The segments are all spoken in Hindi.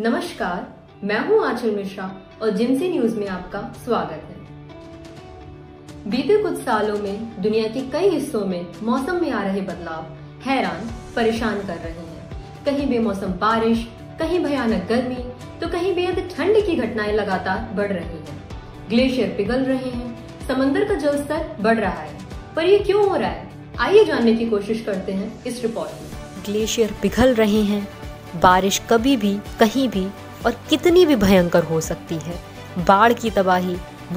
नमस्कार, मैं हूं आंचल मिश्रा और जिम्सी न्यूज में आपका स्वागत है। बीते कुछ सालों में दुनिया के कई हिस्सों में मौसम में आ रहे बदलाव हैरान परेशान कर रहे हैं। कहीं बेमौसम बारिश, कहीं भयानक गर्मी, तो कहीं बेहद ठंड की घटनाएं लगातार बढ़ रही हैं। ग्लेशियर पिघल रहे हैं, समंदर का जल स्तर बढ़ रहा है, पर ये क्यों हो रहा है? आइए जानने की कोशिश करते हैं इस रिपोर्ट में। ग्लेशियर पिघल रहे हैं, बारिश कभी भी कहीं भी और कितनी भी भयंकर हो सकती है। बाढ़ की तबाही,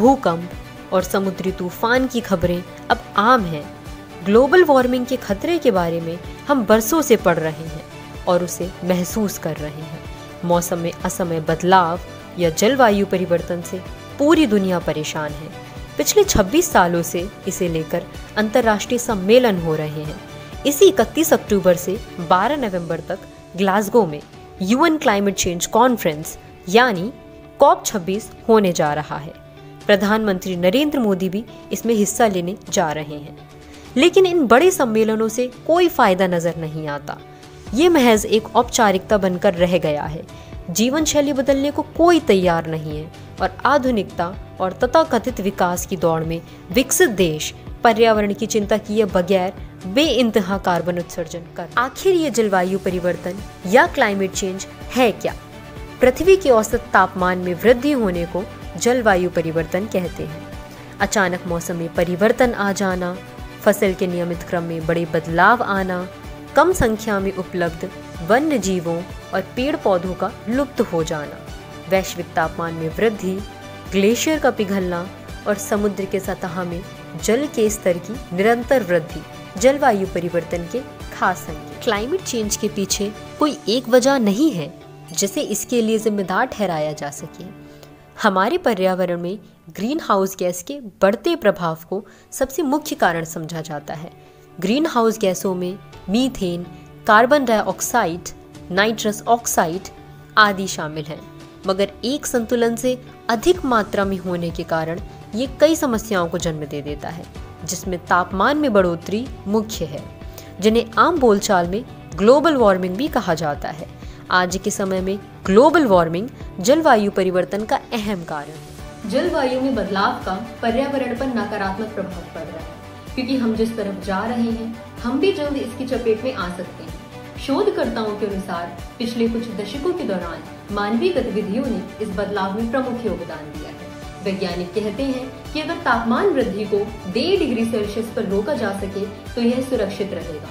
भूकंप और समुद्री तूफान की खबरें अब आम हैं। ग्लोबल वार्मिंग के खतरे के बारे में हम बरसों से पढ़ रहे हैं और उसे महसूस कर रहे हैं। मौसम में असमय बदलाव या जलवायु परिवर्तन से पूरी दुनिया परेशान है। पिछले 26 सालों से इसे लेकर अंतर्राष्ट्रीय सम्मेलन हो रहे हैं। इसी 31 अक्टूबर से 12 नवंबर तक ग्लासगो में यूएन क्लाइमेट चेंज कॉन्फ्रेंस यानी COP26 होने जा रहा है। प्रधानमंत्री नरेंद्र मोदी भी इसमें हिस्सा लेने जा रहे हैं। लेकिन इन बड़े सम्मेलनों से कोई फायदा नजर नहीं आता। ये महज एक औपचारिकता बनकर रह गया है। जीवन शैली बदलने को कोई तैयार नहीं है और आधुनिकता और तथाकथित विकास की दौड़ में विकसित देश पर्यावरण की चिंता किए बगैर बेइंतहा कार्बन उत्सर्जन कर। आखिर ये जलवायु परिवर्तन या क्लाइमेट चेंज है क्या? पृथ्वी के औसत तापमान में वृद्धि होने को जलवायु परिवर्तन कहते हैं। अचानक मौसम में परिवर्तन आ जाना, फसल के नियमित क्रम में बड़े बदलाव आना, कम संख्या में उपलब्ध वन्य जीवों और पेड़ पौधों का लुप्त हो जाना, वैश्विक तापमान में वृद्धि, ग्लेशियर का पिघलना और समुद्र के सतह में जल के स्तर की निरंतर वृद्धि जलवायु परिवर्तन के खास संकेत। क्लाइमेट चेंज के पीछे कोई एक वजह नहीं है जिसे इसके लिए जिम्मेदार ठहराया जा सके। हमारे पर्यावरण में ग्रीन हाउस गैस के बढ़ते प्रभाव को सबसे मुख्य कारण समझा जाता है। ग्रीन हाउस गैसों में methane, carbon dioxide, nitrous oxide आदि शामिल हैं, मगर एक संतुलन से अधिक मात्रा में होने के कारण ये कई समस्याओं को जन्म दे देता है, जिसमें तापमान में बढ़ोतरी मुख्य है, जिन्हें आम बोलचाल में ग्लोबल वार्मिंग भी कहा जाता है। आज के समय में ग्लोबल वार्मिंग जलवायु परिवर्तन का अहम कारण है। जलवायु में बदलाव का पर्यावरण पर नकारात्मक प्रभाव पड़ रहा है, क्योंकि हम जिस तरफ जा रहे हैं हम भी जल्द इसकी चपेट में आ सकते हैं। शोधकर्ताओं के अनुसार पिछले कुछ दशकों के दौरान मानवीय गतिविधियों ने इस बदलाव में प्रमुख योगदान दिया है। वैज्ञानिक कहते हैं कि अगर तापमान वृद्धि को 1.5 डिग्री सेल्सियस पर रोका जा सके तो यह सुरक्षित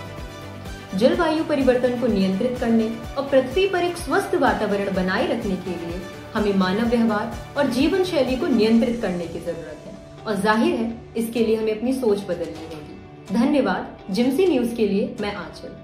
रहेगा। जलवायु परिवर्तन को नियंत्रित करने और पृथ्वी पर एक स्वस्थ वातावरण बनाए रखने के लिए हमें मानव व्यवहार और जीवन शैली को नियंत्रित करने की जरूरत है, और जाहिर है इसके लिए हमें अपनी सोच बदलनी होगी। धन्यवाद। जिम्सी न्यूज के लिए मैं आंचल।